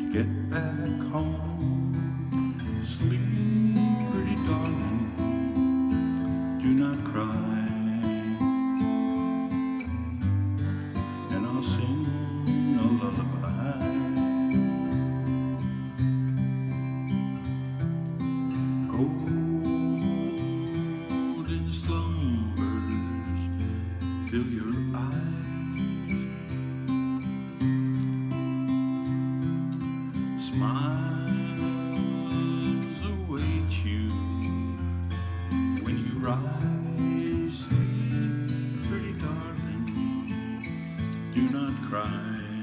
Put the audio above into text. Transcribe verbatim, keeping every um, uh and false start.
Get back home, sleep, pretty darling, do not cry, and I'll sing a lullaby. Golden slumbers fill your eyes, smiles await you when you rise. Sleep, pretty darling, do not cry.